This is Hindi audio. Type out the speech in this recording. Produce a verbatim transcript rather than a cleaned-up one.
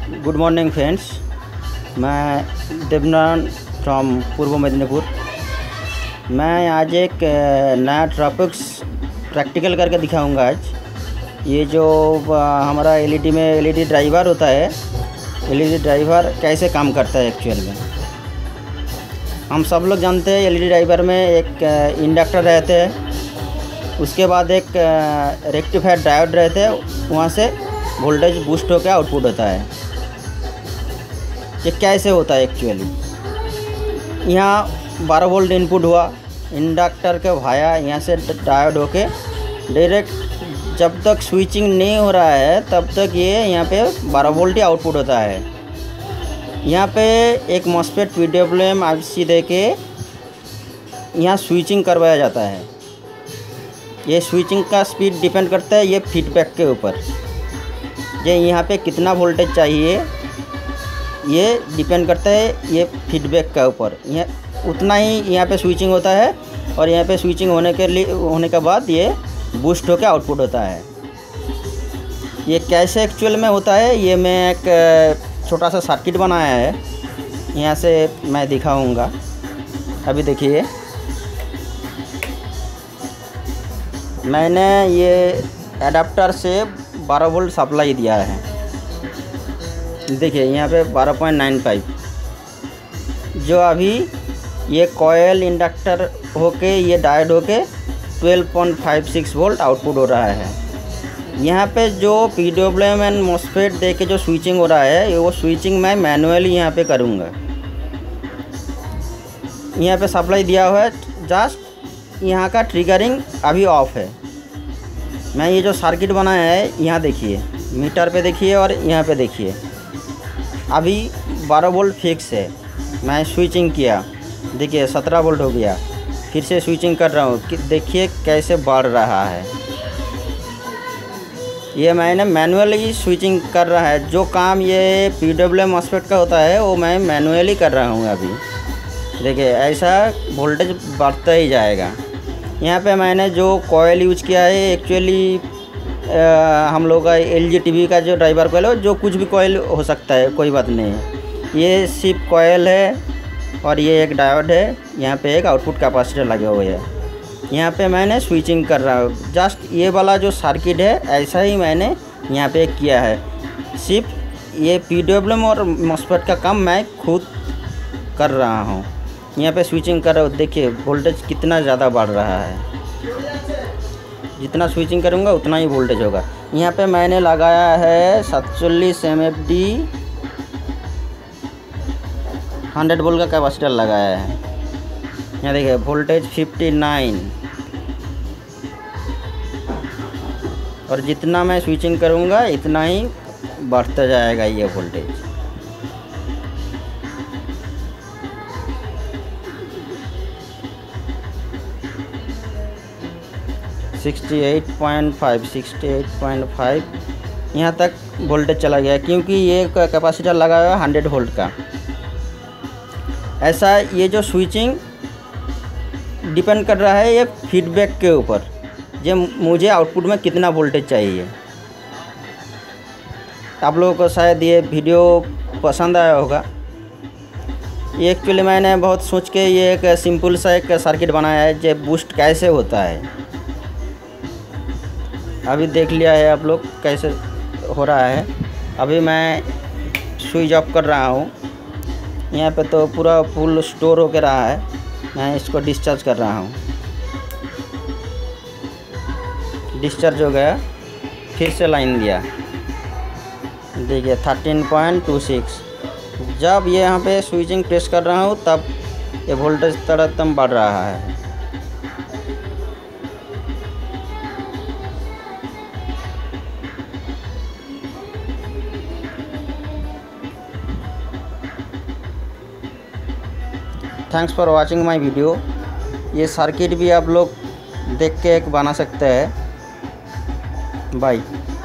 गुड मॉर्निंग फ्रेंड्स, मैं देबनारायण फ्रॉम पूर्व मेदिनीपुर। मैं आज एक नया टॉपिक्स प्रैक्टिकल करके दिखाऊंगा। आज ये जो हमारा एलईडी में एलईडी ड्राइवर होता है, एलईडी ड्राइवर कैसे काम करता है एक्चुअल में। हम सब लोग जानते हैं एलईडी ड्राइवर में एक इंडक्टर रहते हैं, उसके बाद एक रेक्टिफायर डायोड रहते हैं, वहाँ से वोल्टेज बूस्ट होकर आउटपुट होता है। ये कैसे होता है एक्चुअली। यहाँ बारह वोल्ट इनपुट हुआ, इंडक्टर के भाया यहाँ से डायोड होके डायरेक्ट जब तक स्विचिंग नहीं हो रहा है तब तक ये यहाँ पे बारह वोल्ट ही आउटपुट होता है। यहाँ पे एक मॉस्फेट पीडब्ल्यूएम आईसी दे के यहाँ स्विचिंग करवाया जाता है। ये स्विचिंग का स्पीड डिपेंड करता है ये फीडबैक के ऊपर। ये यहाँ पे कितना वोल्टेज चाहिए ये डिपेंड करता है ये फीडबैक के ऊपर। यहाँ उतना ही यहाँ पे स्विचिंग होता है और यहाँ पे स्विचिंग होने के लिए होने के बाद ये बूस्ट होकर आउटपुट होता है। ये कैसे एक्चुअल में होता है ये मैं एक छोटा सा सर्किट बनाया है, यहाँ से मैं दिखाऊंगा। अभी देखिए, मैंने ये एडाप्टर से बारह वोल्ट सप्लाई दिया है। देखिए यहाँ पे बारह पॉइंट नाइन फाइव, जो अभी ये कॉयल इंडक्टर होके ये डायोड होके twelve point five six volt output हो रहा है। यहाँ पे जो पीडब्ल्यूएम एंड मॉस्फेट दे के जो स्विचिंग हो रहा है वो स्विचिंग मैं मैनुअली यहाँ पे करूँगा। यहाँ पे सप्लाई दिया हुआ है, जस्ट यहाँ का ट्रिगरिंग अभी ऑफ है। मैं ये जो सर्किट बनाया है यहाँ देखिए, मीटर पे देखिए और यहाँ पे देखिए, अभी बारह वोल्ट फिक्स है। मैं स्विचिंग किया, देखिए सत्रह वोल्ट हो गया, फिर से स्विचिंग कर रहा हूँ कि देखिए कैसे बढ़ रहा है। ये मैंने मैनुअली स्विचिंग कर रहा है। जो काम ये पीडब्ल्यूएम मॉस्फेट का होता है वो मैं मैनुअली कर रहा हूँ अभी। देखिए ऐसा वोल्टेज बढ़ता ही जाएगा। यहाँ पे मैंने जो कॉयल यूज किया है एक्चुअली हम लोग का एल जी टीवी का जो ड्राइवर कॉयल है, जो कुछ भी कॉयल हो सकता है, कोई बात नहीं है। ये सिर्फ कॉयल है और ये एक डायोड है, यहाँ पे एक आउटपुट कैपेसिटर लगे हुए हैं। यहाँ पे मैंने स्विचिंग कर रहा हूँ। जस्ट ये वाला जो सर्किट है ऐसा ही मैंने यहाँ पे किया है। सिर्फ ये पीडब्ल्यूएम और मॉस्फेट का काम मैं खुद कर रहा हूँ। यहाँ पे स्विचिंग कर रहा हूँ, देखिए वोल्टेज कितना ज़्यादा बढ़ रहा है। जितना स्विचिंग करूँगा उतना ही वोल्टेज होगा। यहाँ पे मैंने लगाया है सैंतालीस M F D hundred volt का कैपेसिटर लगाया है। यहाँ देखिए वोल्टेज फिफ्टी नाइन, और जितना मैं स्विचिंग करूँगा इतना ही बढ़ता जाएगा ये voltage. Sixty eight point five, sixty eight point five यहाँ तक वोल्टेज चला गया, क्योंकि ये कैपेसिटर लगा हुआ है हंड्रेड वोल्ट का। ऐसा ये जो स्विचिंग डिपेंड कर रहा है ये फीडबैक के ऊपर, ये मुझे आउटपुट में कितना वोल्टेज चाहिए। आप लोगों को शायद ये वीडियो पसंद आया होगा। ये एक्चुअली मैंने बहुत सोच के ये एक सिंपल सा एक सर्किट बनाया है, जो बूस्ट कैसे होता है। अभी देख लिया है आप लोग कैसे हो रहा है। अभी मैं स्विच ऑफ कर रहा हूँ। यहाँ पे तो पूरा फुल स्टोर होकर रहा है, मैं इसको डिस्चार्ज कर रहा हूँ। डिस्चार्ज हो गया, फिर से लाइन दिया, देखिए थर्टीन पॉइंट टू सिक्स। जब ये यहाँ पे स्विचिंग प्रेस कर रहा हूँ तब ये वोल्टेज तड़कतम बढ़ रहा है। Thanks for watching my video. ये सर्किट भी आप लोग देख के एक बना सकते हैं। बाय।